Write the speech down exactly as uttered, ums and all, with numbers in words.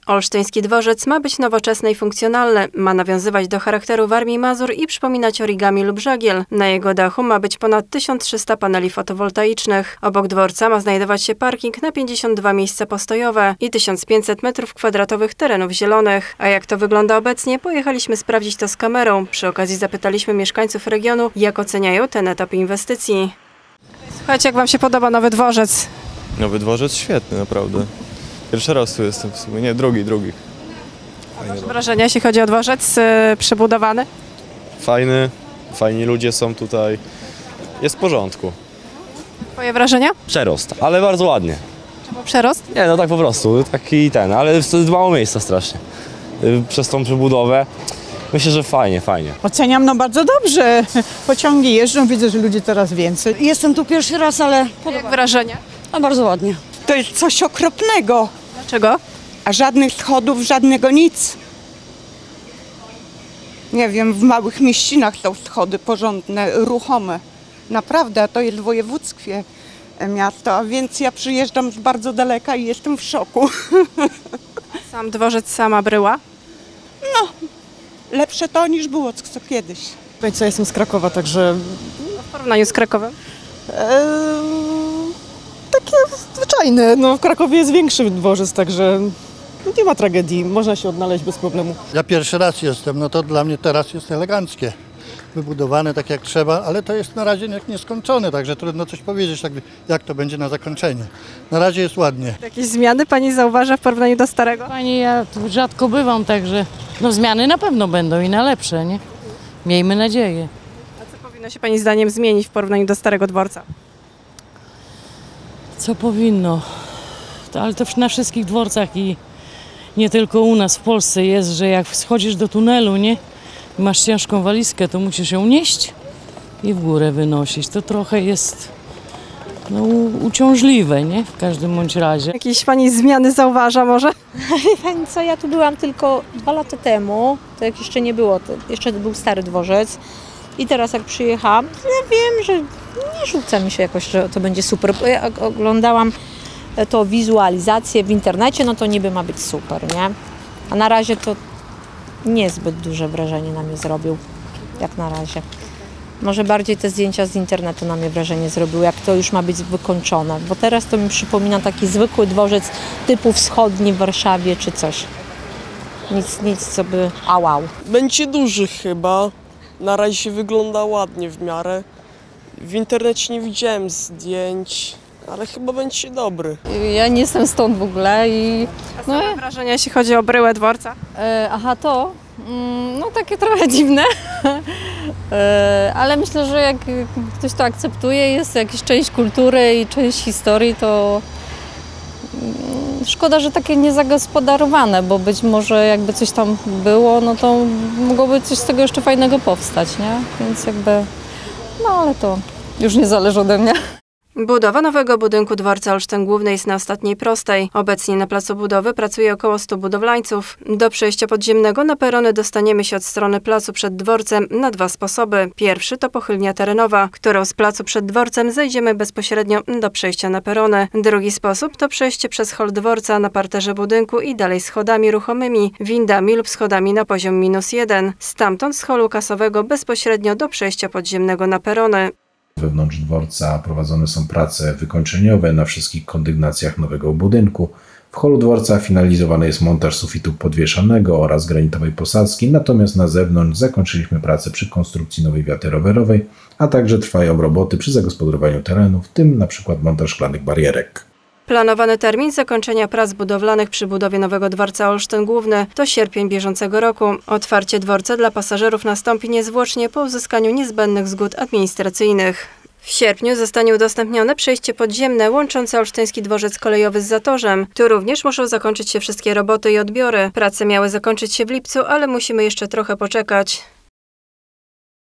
Olsztyński dworzec ma być nowoczesny i funkcjonalny, ma nawiązywać do charakteru Warmii i Mazur i przypominać origami lub żagiel. Na jego dachu ma być ponad tysiąc trzysta paneli fotowoltaicznych. Obok dworca ma znajdować się parking na pięćdziesiąt dwa miejsca postojowe i tysiąc pięćset metrów kwadratowych terenów zielonych. A jak to wygląda obecnie, pojechaliśmy sprawdzić to z kamerą. Przy okazji zapytaliśmy mieszkańców regionu, jak oceniają ten etap inwestycji. Słuchajcie, jak wam się podoba nowy dworzec? Nowy dworzec świetny, naprawdę. Pierwszy raz tu jestem w sumie, nie, drugi, drugi. Fajne wrażenia, jeśli chodzi o dworzec yy, przebudowany? Fajny, fajni ludzie są tutaj. Jest w porządku. Twoje wrażenia? Przerost, ale bardzo ładnie. Czemu przerost? Nie, no tak po prostu, taki ten, ale jest mało miejsca strasznie. Przez tą przebudowę. Myślę, że fajnie, fajnie. Oceniam no bardzo dobrze. Pociągi jeżdżą, widzę, że ludzi coraz więcej. Jestem tu pierwszy raz, ale Jak wrażenia? a bardzo ładnie. To jest coś okropnego. Dlaczego? A żadnych schodów, żadnego nic. Nie wiem, w małych mieścinach są schody porządne, ruchome. Naprawdę, a to jest w województwie miasto, a więc ja przyjeżdżam z bardzo daleka i jestem w szoku. Sam dworzec, sama bryła? No, lepsze to niż było co kiedyś. Co, jestem z Krakowa, także W porównaniu z Krakowem? e, takie zwyczajne. No, w Krakowie jest większy dworzec, także no, nie ma tragedii, można się odnaleźć bez problemu. Ja pierwszy raz jestem, no to dla mnie teraz jest eleganckie. Wybudowane tak jak trzeba, ale to jest na razie nieskończone, także trudno coś powiedzieć, tak, jak to będzie na zakończenie. Na razie jest ładnie. Jakieś zmiany pani zauważa w porównaniu do starego? Pani, ja tu rzadko bywam, także no zmiany na pewno będą i na lepsze, nie? Miejmy nadzieję. A co powinno się pani zdaniem zmienić w porównaniu do starego dworca? Co powinno? To, ale to na wszystkich dworcach i nie tylko u nas w Polsce jest, że jak schodzisz do tunelu, nie? I masz ciężką walizkę, to musisz ją nieść i w górę wynosić. To trochę jest no, uciążliwe, nie? W każdym bądź razie. Jakieś pani zmiany zauważa może? Wie pani co, ja tu byłam tylko dwa lata temu, to jak jeszcze nie było, to jeszcze był stary dworzec i teraz jak przyjechałam, to ja wiem, że nie rzuca mi się jakoś, że to będzie super. Bo ja oglądałam to wizualizację w internecie, no to niby ma być super, nie? A na razie to niezbyt duże wrażenie na mnie zrobił, jak na razie. Może bardziej te zdjęcia z internetu na mnie wrażenie zrobiły, jak to już ma być wykończone, bo teraz to mi przypomina taki zwykły dworzec typu wschodni w Warszawie czy coś. Nic, nic co by a wow. Będzie duży chyba, na razie wygląda ładnie w miarę. W internecie nie widziałem zdjęć, ale chyba będzie dobry. Ja nie jestem stąd w ogóle i... A no, wrażenia, jeśli chodzi o bryłę dworca? E, aha, to? Mm, no takie trochę dziwne, e, ale myślę, że jak ktoś to akceptuje, jest jakaś część kultury i część historii, to mm, szkoda, że takie niezagospodarowane, bo być może jakby coś tam było, no to mogłoby coś z tego jeszcze fajnego powstać, nie? Więc jakby, no ale to już nie zależy ode mnie. Budowa nowego budynku dworca Olsztyn Główny jest na ostatniej prostej. Obecnie na placu budowy pracuje około stu budowlańców. Do przejścia podziemnego na perony dostaniemy się od strony placu przed dworcem na dwa sposoby. Pierwszy to pochylnia terenowa, którą z placu przed dworcem zejdziemy bezpośrednio do przejścia na perony. Drugi sposób to przejście przez hol dworca na parterze budynku i dalej schodami ruchomymi, windami lub schodami na poziom minus jeden. Stamtąd z holu kasowego bezpośrednio do przejścia podziemnego na perony. Wewnątrz dworca prowadzone są prace wykończeniowe na wszystkich kondygnacjach nowego budynku. W holu dworca finalizowany jest montaż sufitu podwieszanego oraz granitowej posadzki, natomiast na zewnątrz zakończyliśmy pracę przy konstrukcji nowej wiaty rowerowej, a także trwają roboty przy zagospodarowaniu terenu, w tym na przykład montaż szklanych barierek. Planowany termin zakończenia prac budowlanych przy budowie nowego dworca Olsztyn Główny to sierpień bieżącego roku. Otwarcie dworca dla pasażerów nastąpi niezwłocznie po uzyskaniu niezbędnych zgód administracyjnych. W sierpniu zostanie udostępnione przejście podziemne łączące Olsztyński Dworzec Kolejowy z Zatorzem. Tu również muszą zakończyć się wszystkie roboty i odbiory. Prace miały zakończyć się w lipcu, ale musimy jeszcze trochę poczekać.